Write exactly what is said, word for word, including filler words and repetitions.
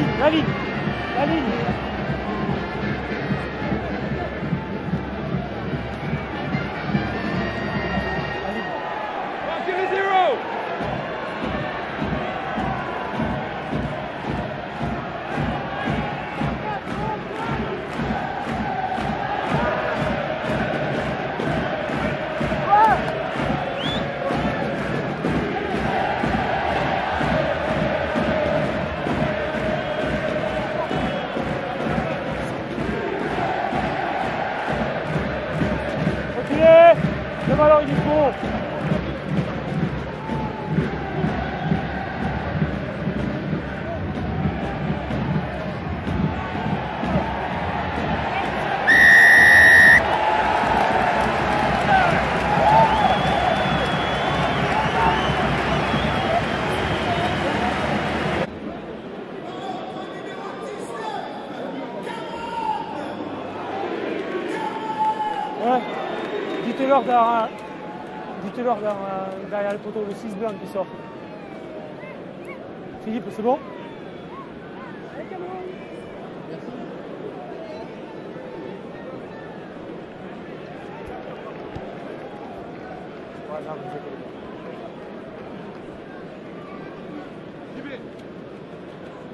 La ligne. La ligne. Le ballon il est beau. Ouais. Dites-leur derrière, dites-leur derrière le poteau, le six blanc qui sort. Philippe, c'est bon? Ouais, non,